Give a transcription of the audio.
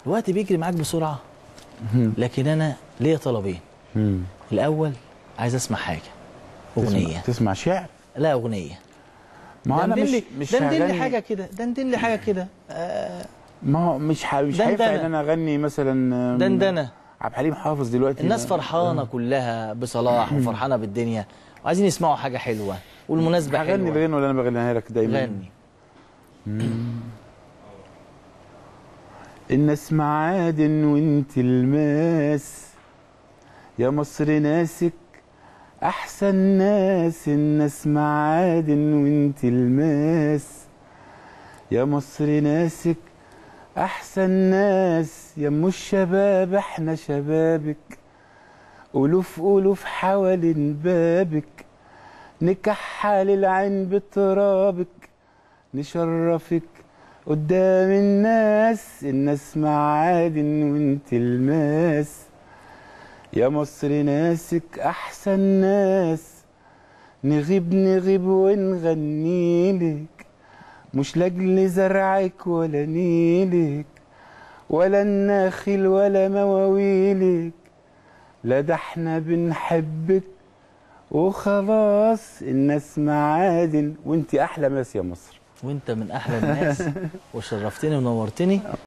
الوقت بيجري معاك بسرعه، لكن انا ليا طلبين. الاول عايز اسمع حاجه، اغنيه. تسمع شعر؟ لا، اغنيه. ما انا مش دندن لي حاجه كده، دندن لي حاجه كده. ما هو مش هينفع ان انا اغني مثلا دندنه. عبد الحليم حافظ دلوقتي. الناس فرحانه كلها بصلاح وفرحانه بالدنيا وعايزين يسمعوا حاجه حلوه والمناسبه حلوه. هغني الغنوه اللي انا بغنيها لك دايما. غني. الناس معادن وانت الماس، يا مصر ناسك احسن ناس. الناس معادن وانت الماس، يا مصر ناسك احسن ناس. يا ام الشباب احنا شبابك، الوف الوف حوالين بابك، نكحل العين بترابك، نشرفك قدام الناس. الناس معادن وانت الماس، يا مصر ناسك احسن ناس. نغيب نغيب ونغنيلك، مش لاجل زرعك ولا نيلك ولا الناخل ولا مواويلك، لا ده احنا بنحبك وخلاص. الناس معادن وانت احلى ماس يا مصر. وانت من احلى الناس وشرفتني ونورتني.